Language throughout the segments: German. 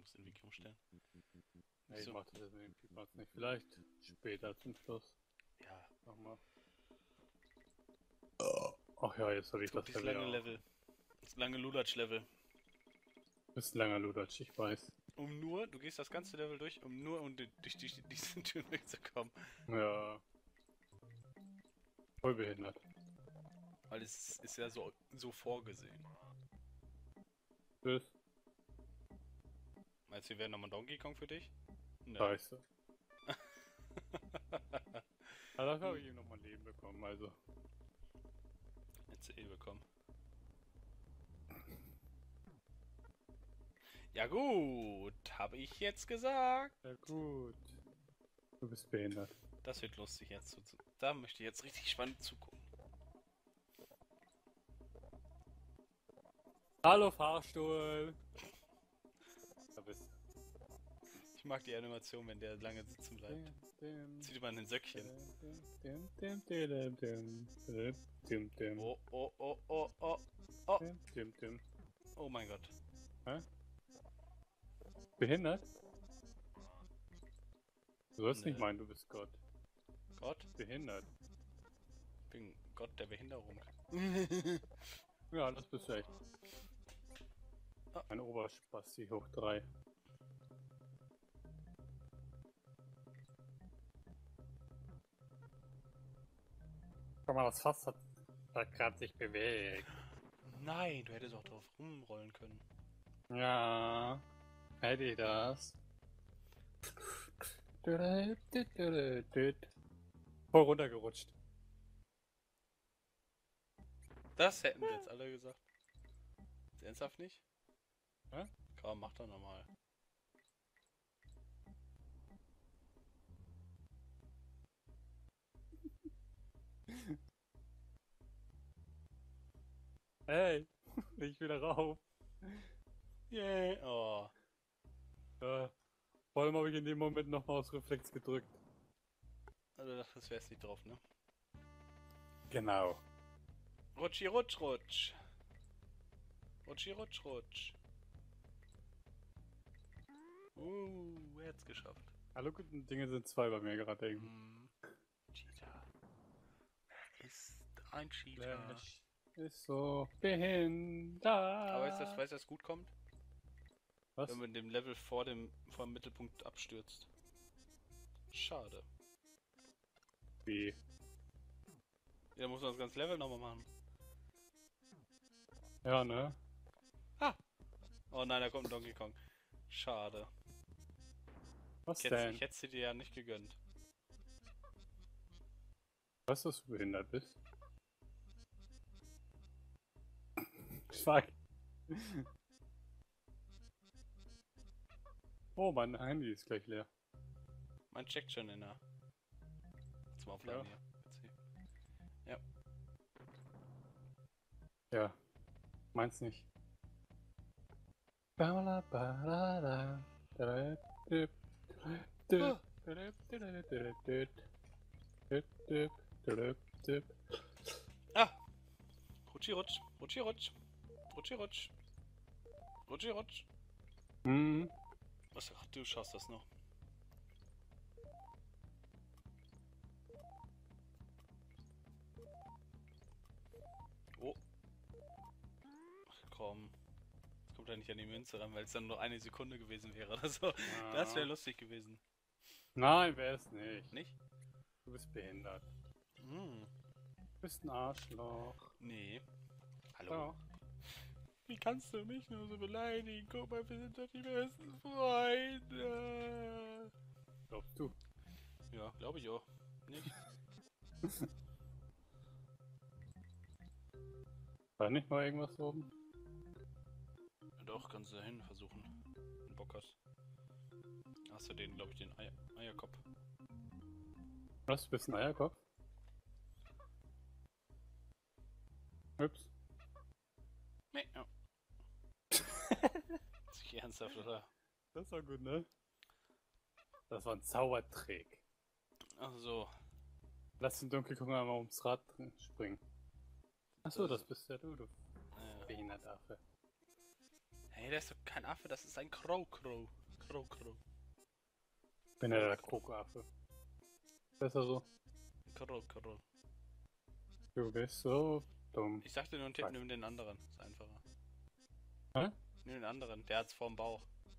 muss in Wiki umstellen. Nee, ich So. mach das jetzt mit dem Piepmatz nicht. Vielleicht später zum Schluss. Ja. Nochmal. Ach ja, jetzt habe ich das Guck, dieses Level lange ja. Level. Das lange Lulatsch-Level. Ist ein langer Ludatsch, ich weiß. Du gehst das ganze Level durch, um durch diese Tür wegzukommen. Ja. Voll behindert. Weil es ist ja so vorgesehen. Tschüss. Meinst du, wir werden nochmal Donkey Kong für dich? Ne. Scheiße. Aber dafür habe ich ihm nochmal Leben bekommen, also. Hättest du eh bekommen. Ja gut, habe ich jetzt gesagt. Ja gut. Du bist behindert. Das wird lustig jetzt. Da möchte ich jetzt richtig spannend zugucken. Hallo Fahrstuhl! Da bist du. Ich mag die Animation, wenn der lange sitzen bleibt. Zieht man ein Söckchen. Oh, oh, oh, oh, oh. Oh. Oh mein Gott. Hä? Behindert? Du sollst nicht Nö. meinen, du bist Gott. Gott? Behindert. Ich bin Gott der Behinderung. Ja, das bist du echt. Ah. Ein Oberspasti hoch 3. Guck mal, das Fass hat gerade sich bewegt. Nein, du hättest auch drauf rumrollen können. Ja, hätte ich das. Voll runtergerutscht. Das hätten wir jetzt alle gesagt. Ernsthaft nicht? Hä? Komm, mach doch nochmal. Hey, ich wieder rauf. Yay. Oh. Vor allem habe ich in dem Moment nochmal aus Reflex gedrückt. Also das wär's nicht drauf, ne? Genau. Rutschi, rutsch, rutsch. Rutschi, rutsch, rutsch. Er hat's geschafft. Alle guten Dinge sind zwei bei mir gerade irgendwie. Cheater. Ist ein Cheater. Flash ist so behindert. Aber weißt du, was gut kommt? Was? Wenn man dem Level vor dem Mittelpunkt abstürzt. Schade. Wie? Ja, muss man das ganze Level nochmal machen. Ja, ne? Oh nein, da kommt ein Donkey Kong. Schade. Was Ich denn? hätte sie dir ja nicht gegönnt. Weißt du, dass du behindert bist? Fuck. Oh, mein Handy ist gleich leer. Mein checkt schon in der. Zum Aufladen Ja. hier. Ja. Meins nicht. Ah! Rutschi, rutsch. Rutschi, rutsch. Rutschi, rutsch. Rutschi, rutsch. Hm. Was? Ach, du schaffst das noch. Oh. Ach komm. Jetzt kommt er nicht an die Münze ran, weil es dann nur eine Sekunde gewesen wäre oder so. Ja. Das wäre lustig gewesen. Nein, wär's nicht. Nicht? Du bist behindert. Hm. Du bist ein Arschloch. Nee. Hallo. Doch. Wie kannst du mich nur so beleidigen? Guck mal, wir sind doch die besten Freunde. Glaubst du? Ja, glaube ich auch. Nicht? War nicht mal irgendwas oben? Doch, kannst du dahin versuchen. Wenn du Bock hast. Hast du den, glaube ich, den Eierkopf. Was? Du bist ein Eierkopf? Ups. Nee, ja. Ist nicht ernsthaft, oder? Das war gut, ne? Das war ein Zaubertrick. Ach so. Lass den Donkey Kong einmal ums Rad springen. Achso, das bist ja du Ja. Behindertaffe. Hey, Nee, der ist doch kein Affe, das ist ein Crow. Crow. Ich bin ja der Krokoaffe. Besser so. Crow. Du bist so dumm. Ich sagte nur einen Tipp, nimm den anderen. Ist einfacher. Hä? Nimm den anderen, der hat's vorm Bauch.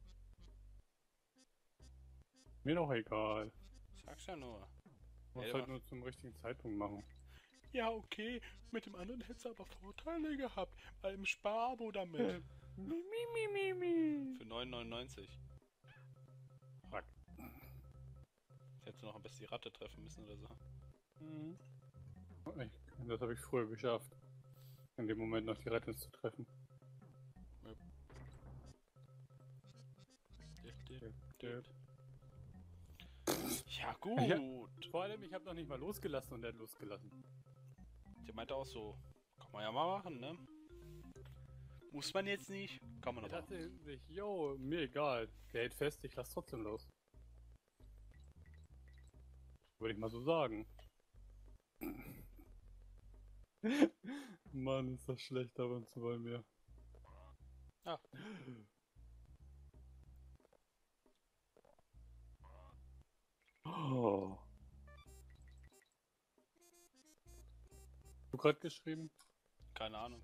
Mir doch egal. Sag's ja nur. Muss Ey, halt nur zum richtigen Zeitpunkt machen. Ja, okay. Mit dem anderen hättest du aber Vorteile gehabt. Bei dem Sparabo damit. Für 9,99. Fuck. Ich hätte noch am besten die Ratte treffen müssen oder so. Mhm. Das habe ich früher geschafft. In dem Moment noch die Rettung zu treffen. Ja, gut. Vor allem, ich habe noch nicht mal losgelassen und er hat losgelassen. Der meinte auch so, kann man ja mal machen, ne? Muss man jetzt nicht, kann man Er aber auch. dachte sich, yo, mir egal. Der hält fest, ich lass trotzdem los. Würde ich mal so sagen. Mann, ist das schlecht ab und zu bei mir. Ja. Oh. Du gerade geschrieben? Keine Ahnung.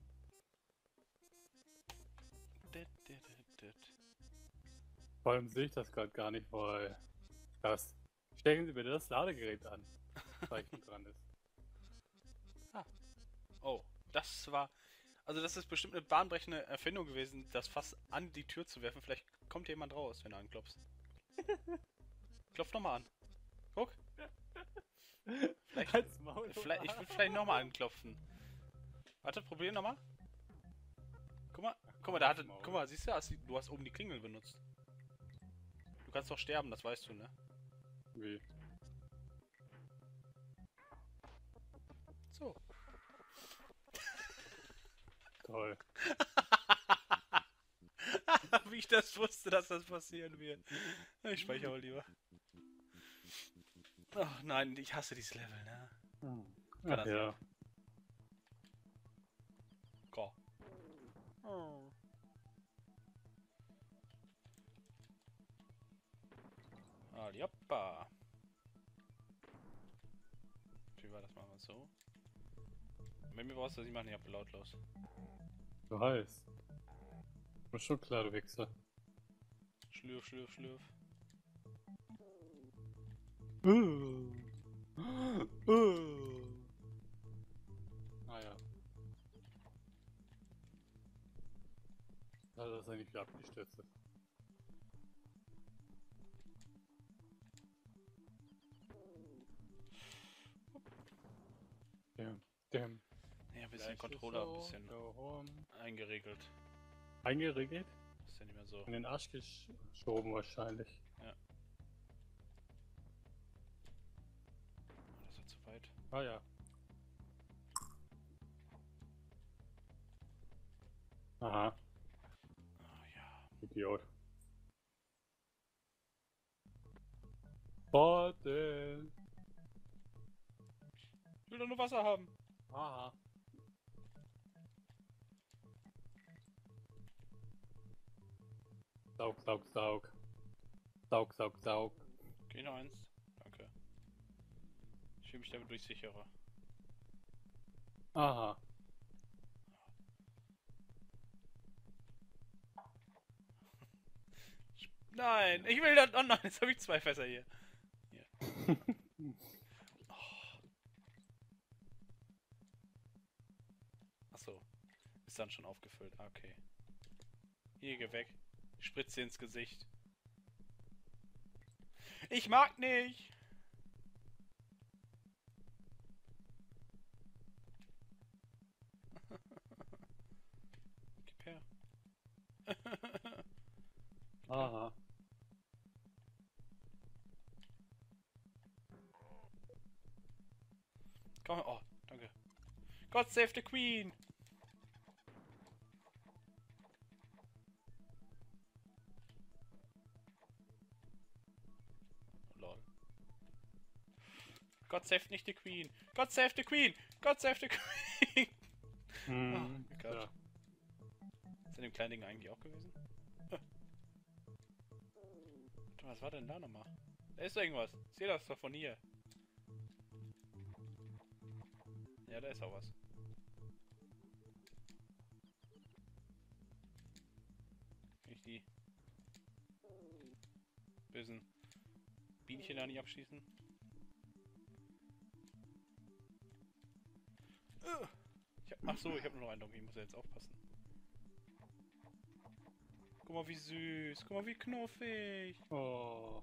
Vor allem sehe ich das gerade gar nicht, weil das. Stecken Sie bitte das Ladegerät an. Zeichen dran ist. Oh, das war. Also, das ist bestimmt eine bahnbrechende Erfindung gewesen, das Fass an die Tür zu werfen. Vielleicht kommt jemand raus, wenn du anklopfst. Klopf nochmal an. Guck. Vielleicht, Halt's Maul, ich will vielleicht nochmal anklopfen. Warte, probier nochmal. Guck mal, guck mal, siehst du, du hast oben die Klingel benutzt. Du kannst doch sterben, das weißt du, ne? Wie? So. Toll. Wie ich das wusste, dass das passieren wird. Ich speichere mal lieber. Ach nein, ich hasse dieses Level, ne? Ach das ja. Go. Hoppa. Wie war das mal so? Wenn mir brauchst du das nicht machen, ich hab lautlos. Du heiß. Ist schon klar, du Wichser. Schlürf. Naja. Also das ist eigentlich wieder abgestürzt. Damn. Ja, ein bisschen Controller, ein bisschen eingeregelt. Eingeregelt? Ist ja nicht mehr so. In den Arsch geschoben wahrscheinlich. Ja. Das war zu weit. Ah ja. Aha, Oh ja. Idiot. Bottle. Ich will doch nur Wasser haben. Aha. Saug. Geh noch eins. Danke. Ich fühle mich damit durchsicherer. Aha. Nein, ich will das. Oh nein, jetzt habe ich 2 Fässer hier. Achso. Ist dann schon aufgefüllt. Ah, okay. Hier, geh weg. Spritze ins Gesicht. Ich mag nicht! Gib her. Aha. Komm, oh, danke. God save the Queen! Lol. God save nicht die Queen! God save the Queen! God save the Queen! Hm, Oh Gott. ja. Ist in dem kleinen Ding eigentlich auch gewesen? Warte mal, was war denn da nochmal? Da ist doch irgendwas. Ich sehe das doch von hier. Ja, da ist auch was. Kann ich die bösen Bienchen da nicht abschießen? Ach so, ich habe nur noch einen Donkey, ich muss ja jetzt aufpassen. Guck mal, wie süß. Guck mal, wie knuffig. Oh.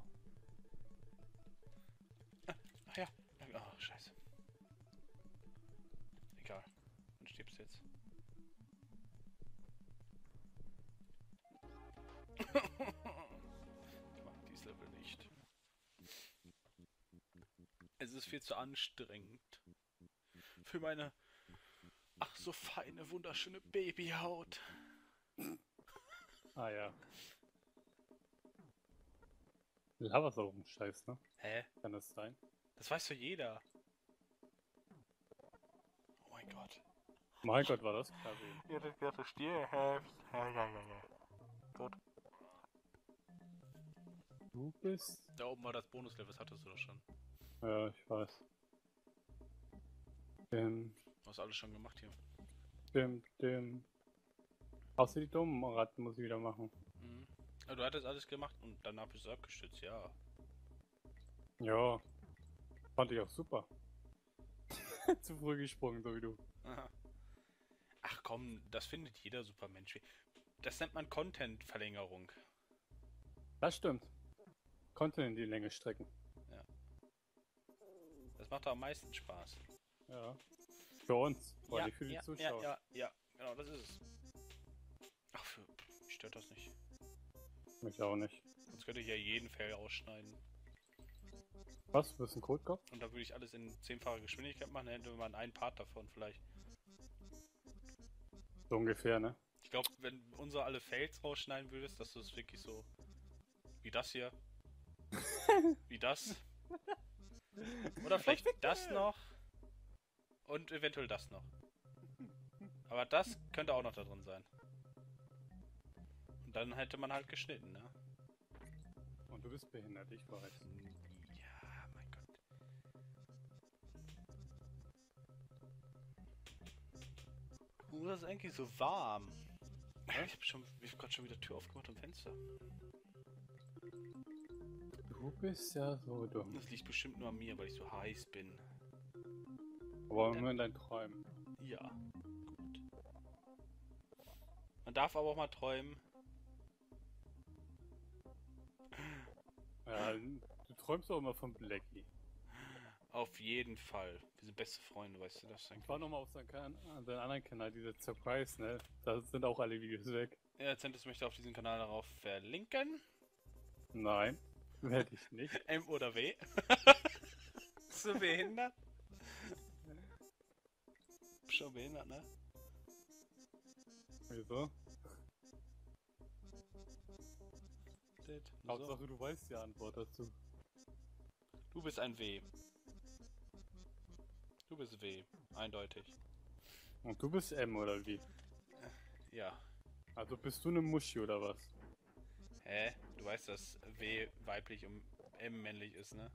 Ach ja. Ach, scheiße. Egal. Dann stirbst du jetzt. Ich mag dieses Level nicht. Es ist viel zu anstrengend. Für meine ach so feine, wunderschöne Babyhaut. Ah ja. Lava ist auch ein Scheiß, ne? Hä? Kann das sein? Das weiß doch jeder. Oh mein Gott. Mein Gott, war das klar sehen. Ja, das ganze Stierheft. Ja. Tot. Du bist... Da oben war das Bonuslevel, das hattest du doch schon. Ja, ich weiß. Du hast alles schon gemacht hier. Außer die dummen Ratten muss ich wieder machen. Mhm. Aber du hattest alles gemacht und danach bist du abgestürzt, ja. Ja. Fand ich auch super. Zu früh gesprungen, so wie du. Aha. Ach komm, das findet jeder Supermensch. Das nennt man Content-Verlängerung. Das stimmt. Konnte in die Länge strecken. Das macht doch am meisten Spaß. Ja. Für uns, weil nicht für die Zuschauer. Ja, genau, das ist es. Ach, mich stört das nicht. Mich auch nicht. Sonst könnte ich ja jeden Fell ausschneiden. Was? Du bist ein Kotkopf? Und da würde ich alles in 10-facher Geschwindigkeit machen, dann hätte man einen Part davon vielleicht. So ungefähr, ne? Ich glaube, wenn unsere alle Fails rausschneiden würdest, dass du es wirklich so wie das hier. Wie das. Oder vielleicht das noch. Und eventuell das noch. Aber das könnte auch noch da drin sein. Und dann hätte man halt geschnitten, ne? Und du bist behindert, ich weiß. Ja, mein Gott. Das ist eigentlich so warm. Ich hab gerade schon wieder Tür aufgemacht und Fenster. Du bist ja so dumm. Das liegt bestimmt nur an mir, weil ich so heiß bin. Aber nur in deinen Träumen. Ja, gut. Man darf aber auch mal träumen. Ja, du träumst auch immer von Blackie. Auf jeden Fall. Wir sind beste Freunde, weißt du das Ich eigentlich? war nochmal auf seinen anderen Kanal, dieser Surprise, ne? Da sind auch alle Videos weg. Ja, Zentus möchte auf diesen Kanal darauf verlinken. Nein, werde ich nicht. M oder W. So behindert? Schon behindert, ne? Wieso? So. Hauptsache du weißt die Antwort dazu. Du bist ein W. Du bist W. Eindeutig. Und du bist M oder wie? Ja. Also bist du eine Muschi oder was? Hä? Du weißt, dass W weiblich und M männlich ist, ne?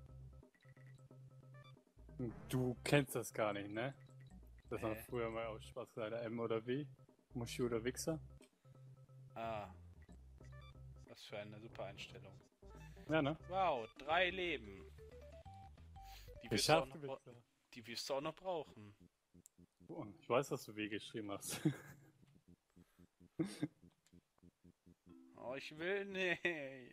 Du kennst das gar nicht, ne? Das war Hä? früher mal aus Spaß gesagt, M oder W? Muschi oder Wichser? Ah. Was für eine super Einstellung. Ja, ne? Wow, 3 Leben. Die wirst, Geschafft, du du auch noch, Wichser. die wirst du auch noch brauchen. Ich weiß, dass du W geschrieben hast. Oh, ich will nicht.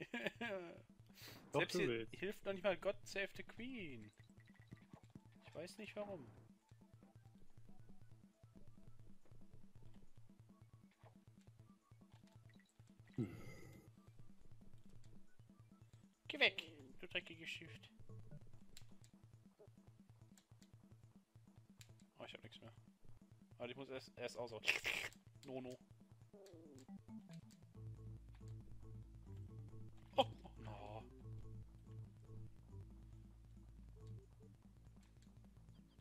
Doch, Selbst du hier willst. hilft noch nicht mal God Save the Queen. Ich weiß nicht warum. Geh weg, du dreckiges Shift. Oh, ich hab nichts mehr. Aber ich muss erst aushauen. No. Oh, no.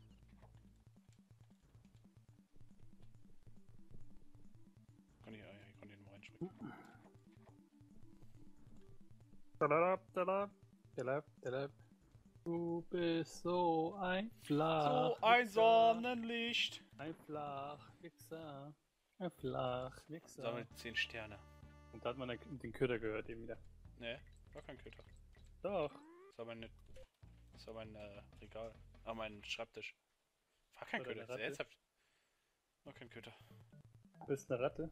Kann ich eigentlich Du bist so ein Flach. So ein Sonnenlicht. Ein Flachwichser. Ein Flachwichser. Sammelt 10 Sterne. Und da hat man den Köder gehört eben wieder. Ne, war kein Köter. Doch. Das war mein Regal. Ah, mein Schreibtisch. War kein Oder Köter. eine Ratte. Sehr ernsthaft. War kein Köter. Du bist eine Ratte.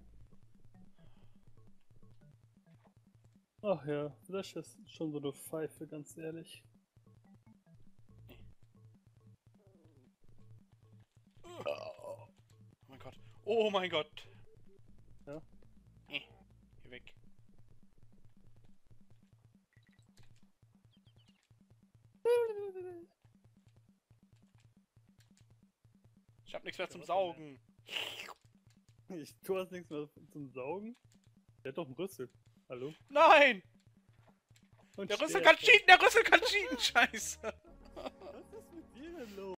Ach ja, das ist schon so eine Pfeife, ganz ehrlich. Oh mein Gott. Oh mein Gott. Ja. Geh weg. Ich hab nichts mehr zum Saugen. Du hast nichts mehr zum Saugen? Der hat doch einen Rüssel. Hallo? Nein! Und Der Rüssel sterbt. kann cheaten! Der Rüssel kann cheaten! Scheiße! Was ist mit dir denn los?